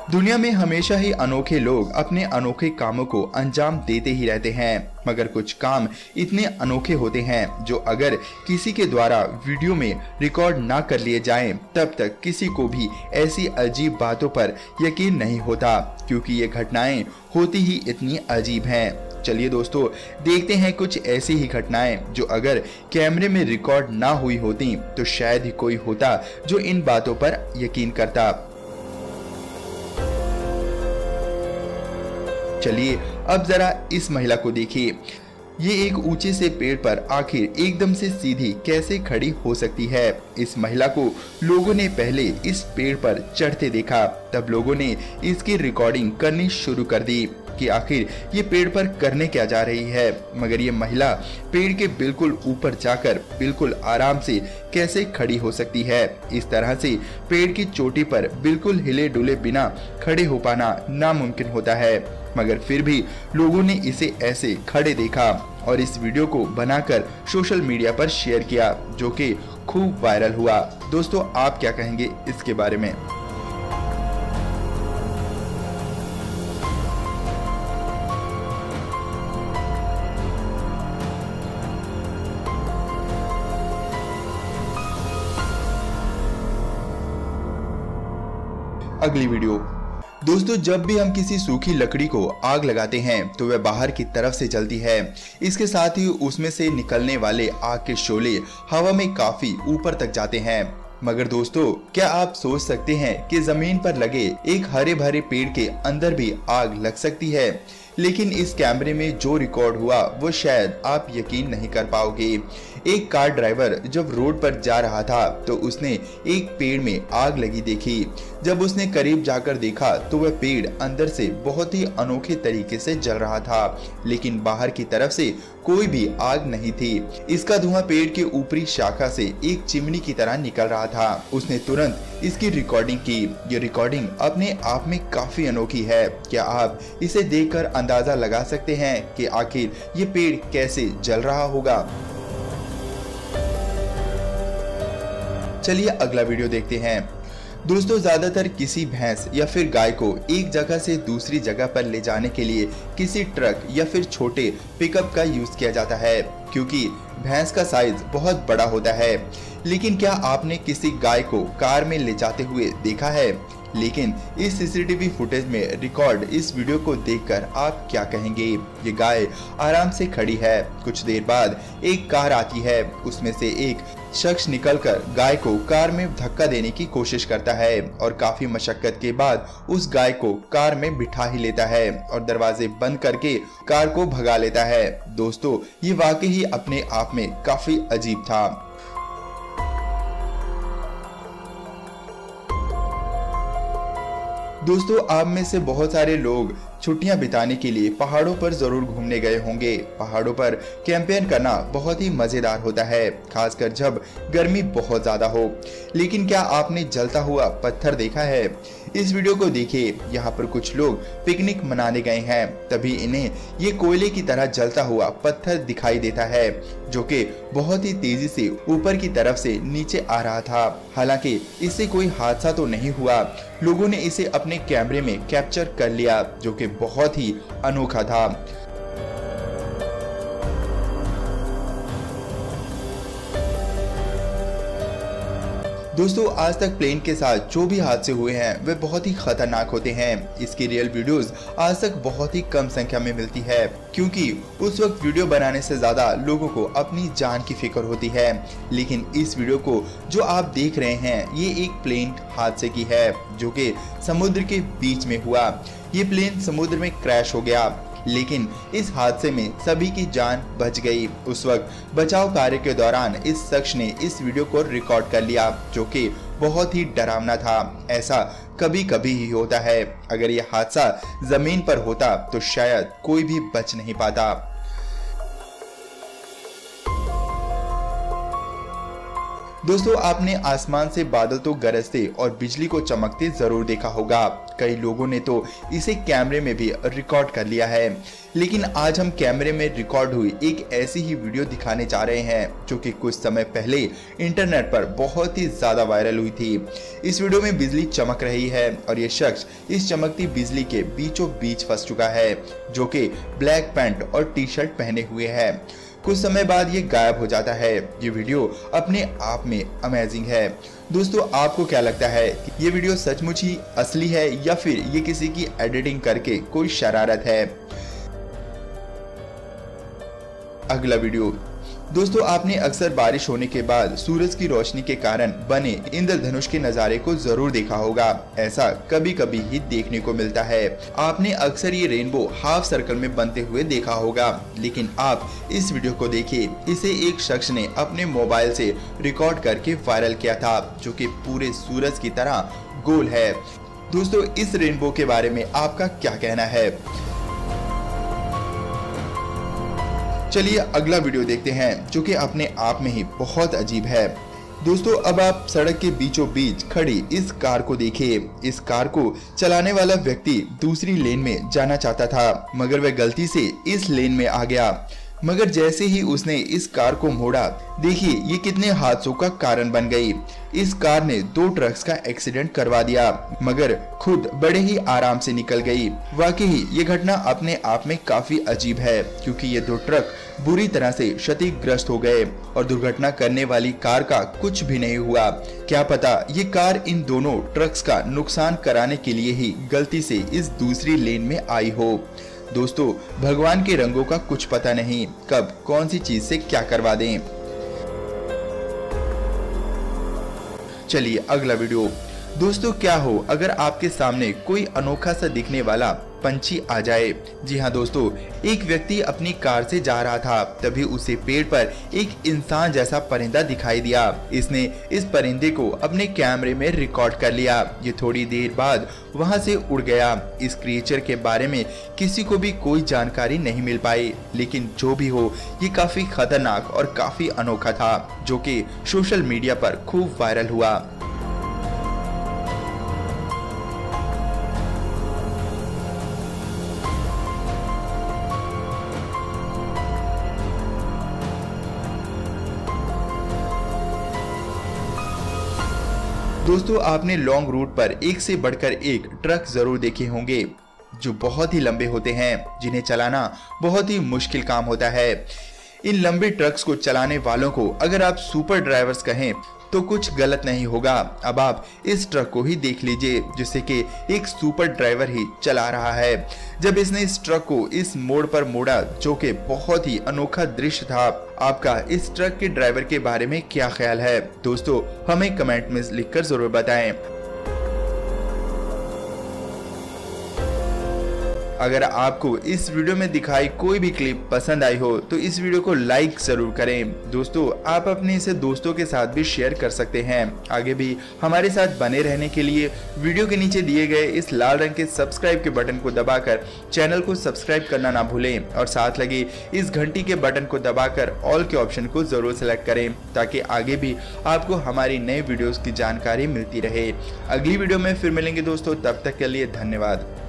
दुनिया में हमेशा ही अनोखे लोग अपने अनोखे कामों को अंजाम देते ही रहते हैं, मगर कुछ काम इतने अनोखे होते हैं जो अगर किसी के द्वारा वीडियो में रिकॉर्ड ना कर लिए जाएं, तब तक किसी को भी ऐसी अजीब बातों पर यकीन नहीं होता, क्योंकि ये घटनाएं होती ही इतनी अजीब हैं। चलिए दोस्तों, देखते हैं कुछ ऐसी ही घटनाएं जो अगर कैमरे में रिकॉर्ड ना हुई होती तो शायद ही कोई होता जो इन बातों पर यकीन करता। चलिए अब जरा इस महिला को देखिए। ये एक ऊंचे से पेड़ पर आखिर एकदम से सीधी कैसे खड़ी हो सकती है। इस महिला को लोगों ने पहले इस पेड़ पर चढ़ते देखा, तब लोगों ने इसकी रिकॉर्डिंग करनी शुरू कर दी कि आखिर ये पेड़ पर करने क्या जा रही है। मगर ये महिला पेड़ के बिल्कुल ऊपर जाकर बिल्कुल आराम से कैसे खड़ी हो सकती है। इस तरह से पेड़ की चोटी पर बिल्कुल हिले डुले बिना खड़े हो पाना नामुमकिन होता है, मगर फिर भी लोगों ने इसे ऐसे खड़े देखा और इस वीडियो को बनाकर सोशल मीडिया पर शेयर किया, जो कि खूब वायरल हुआ। दोस्तों, आप क्या कहेंगे इसके बारे में? अगली वीडियो। दोस्तों, जब भी हम किसी सूखी लकड़ी को आग लगाते हैं तो वह बाहर की तरफ से जलती है। इसके साथ ही उसमें से निकलने वाले आग के शोले हवा में काफी ऊपर तक जाते हैं। मगर दोस्तों, क्या आप सोच सकते हैं कि जमीन पर लगे एक हरे भरे पेड़ के अंदर भी आग लग सकती है? लेकिन इस कैमरे में जो रिकॉर्ड हुआ वो शायद आप यकीन नहीं कर पाओगे। एक कार ड्राइवर जब रोड पर जा रहा था तो उसने एक पेड़ में आग लगी देखी। जब उसने करीब जाकर देखा तो वह पेड़ अंदर से बहुत ही अनोखे तरीके से जल रहा था, लेकिन बाहर की तरफ से कोई भी आग नहीं थी। इसका धुआं पेड़ के ऊपरी शाखा से एक चिमनी की तरह निकल रहा था। उसने तुरंत इसकी रिकॉर्डिंग की। ये रिकॉर्डिंग अपने आप में काफी अनोखी है। क्या आप इसे देखकर अंदाजा लगा सकते हैं कि आखिर ये पेड़ कैसे जल रहा होगा? चलिए अगला वीडियो देखते हैं। दोस्तों, ज्यादातर किसी भैंस या फिर गाय को एक जगह से दूसरी जगह पर ले जाने के लिए किसी ट्रक या फिर छोटे पिकअप का यूज किया जाता है, क्योंकि भैंस का साइज बहुत बड़ा होता है। लेकिन क्या आपने किसी गाय को कार में ले जाते हुए देखा है? लेकिन इस सीसीटीवी फुटेज में रिकॉर्ड इस वीडियो को देखकर आप क्या कहेंगे? ये गाय आराम से खड़ी है। कुछ देर बाद एक कार आती है। उसमें से एक शख्स निकलकर गाय को कार में धक्का देने की कोशिश करता है और काफी मशक्कत के बाद उस गाय को कार में बिठा ही लेता है और दरवाजे बंद करके कार को भगा लेता है। दोस्तों, ये वाकई ही अपने आप में काफी अजीब था। दोस्तों, आप में से बहुत सारे लोग छुट्टियां बिताने के लिए पहाड़ों पर जरूर घूमने गए होंगे। पहाड़ों पर कैंपेन करना बहुत ही मजेदार होता है, खासकर जब गर्मी बहुत ज्यादा हो। लेकिन क्या आपने जलता हुआ पत्थर देखा है? इस वीडियो को देखिए। यहाँ पर कुछ लोग पिकनिक मनाने गए हैं, तभी इन्हें ये कोयले की तरह जलता हुआ पत्थर दिखाई देता है, जो कि बहुत ही तेजी से ऊपर की तरफ से नीचे आ रहा था। हालांकि इससे कोई हादसा तो नहीं हुआ। लोगों ने इसे अपने कैमरे में कैप्चर कर लिया, जो कि बहुत ही अनोखा था। दोस्तों, आज तक प्लेन के साथ जो भी हादसे हुए हैं वे बहुत ही खतरनाक होते हैं। इसकी रियल वीडियोस आज तक बहुत ही कम संख्या में मिलती है, क्योंकि उस वक्त वीडियो बनाने से ज्यादा लोगों को अपनी जान की फिक्र होती है। लेकिन इस वीडियो को जो आप देख रहे हैं ये एक प्लेन हादसे की है, जो कि समुद्र के बीच में हुआ। ये प्लेन समुद्र में क्रैश हो गया, लेकिन इस हादसे में सभी की जान बच गई। उस वक्त बचाव कार्य के दौरान इस शख्स ने इस वीडियो को रिकॉर्ड कर लिया, जो कि बहुत ही डरावना था। ऐसा कभी कभी ही होता है। अगर यह हादसा जमीन पर होता तो शायद कोई भी बच नहीं पाता। दोस्तों आपने आसमान से बादल तो गरजते और बिजली को चमकते जरूर देखा होगा। कई लोगों ने तो इसे कैमरे में भी रिकॉर्ड कर लिया है, लेकिन आज हम कैमरे में रिकॉर्ड हुई एक ऐसी ही वीडियो दिखाने जा रहे हैं जो कि कुछ समय पहले इंटरनेट पर बहुत ही ज्यादा वायरल हुई थी। इस वीडियो में बिजली चमक रही है और ये शख्स इस चमकती बिजली के बीचों बीच फंस चुका है, जो कि ब्लैक पैंट और टी शर्ट पहने हुए है। कुछ समय बाद ये गायब हो जाता है। ये वीडियो अपने आप में अमेजिंग है। दोस्तों आपको क्या लगता है कि ये वीडियो सचमुच ही असली है या फिर ये किसी की एडिटिंग करके कोई शरारत है? अगला वीडियो। दोस्तों आपने अक्सर बारिश होने के बाद सूरज की रोशनी के कारण बने इंद्रधनुष के नज़ारे को जरूर देखा होगा। ऐसा कभी कभी ही देखने को मिलता है। आपने अक्सर ये रेनबो हाफ सर्कल में बनते हुए देखा होगा, लेकिन आप इस वीडियो को देखिए। इसे एक शख्स ने अपने मोबाइल से रिकॉर्ड करके वायरल किया था, जो कि पूरे सूरज की तरह गोल है। दोस्तों इस रेनबो के बारे में आपका क्या कहना है? चलिए अगला वीडियो देखते हैं, जो कि अपने आप में ही बहुत अजीब है। दोस्तों अब आप सड़क के बीचों बीच खड़ी इस कार को देखिए। इस कार को चलाने वाला व्यक्ति दूसरी लेन में जाना चाहता था, मगर वह गलती से इस लेन में आ गया। मगर जैसे ही उसने इस कार को मोड़ा, देखिए ये कितने हादसों का कारण बन गई। इस कार ने 2 ट्रक्स का एक्सीडेंट करवा दिया, मगर खुद बड़े ही आराम से निकल गई। वाकई ये घटना अपने आप में काफी अजीब है, क्योंकि ये 2 ट्रक बुरी तरह से क्षतिग्रस्त हो गए और दुर्घटना करने वाली कार का कुछ भी नहीं हुआ। क्या पता ये कार इन दोनों ट्रक्स का नुकसान कराने के लिए ही गलती से इस दूसरी लेन में आई हो। दोस्तों भगवान के रंगों का कुछ पता नहीं, कब कौन सी चीज से क्या करवा दें। चलिए अगला वीडियो। दोस्तों क्या हो अगर आपके सामने कोई अनोखा सा दिखने वाला पंछी आ जाए। जी हाँ दोस्तों, एक व्यक्ति अपनी कार से जा रहा था, तभी उसे पेड़ पर एक इंसान जैसा परिंदा दिखाई दिया। इसने इस परिंदे को अपने कैमरे में रिकॉर्ड कर लिया। ये थोड़ी देर बाद वहां से उड़ गया। इस क्रिएचर के बारे में किसी को भी कोई जानकारी नहीं मिल पाई, लेकिन जो भी हो ये काफी खतरनाक और काफी अनोखा था, जो कि सोशल मीडिया पर खूब वायरल हुआ। दोस्तों आपने लॉन्ग रूट पर एक से बढ़कर एक ट्रक जरूर देखे होंगे, जो बहुत ही लंबे होते हैं, जिन्हें चलाना बहुत ही मुश्किल काम होता है। इन लंबे ट्रक्स को चलाने वालों को अगर आप सुपर ड्राइवर्स कहें तो कुछ गलत नहीं होगा। अब आप इस ट्रक को ही देख लीजिए, जिसे कि एक सुपर ड्राइवर ही चला रहा है। जब इसने इस ट्रक को इस मोड़ पर मोड़ा, जो कि बहुत ही अनोखा दृश्य था। आपका इस ट्रक के ड्राइवर के बारे में क्या ख्याल है? दोस्तों हमें कमेंट में लिखकर जरूर बताएं। अगर आपको इस वीडियो में दिखाई कोई भी क्लिप पसंद आई हो तो इस वीडियो को लाइक जरूर करें। दोस्तों आप अपने इसे दोस्तों के साथ भी शेयर कर सकते हैं। आगे भी हमारे साथ बने रहने के लिए वीडियो के नीचे दिए गए इस लाल रंग के सब्सक्राइब के बटन को दबाकर चैनल को सब्सक्राइब करना ना भूलें और साथ लगे इस घंटी के बटन को दबाकर ऑल के ऑप्शन को जरूर सेलेक्ट करें, ताकि आगे भी आपको हमारी नई वीडियोस की जानकारी मिलती रहे। अगली वीडियो में फिर मिलेंगे दोस्तों, तब तक के लिए धन्यवाद।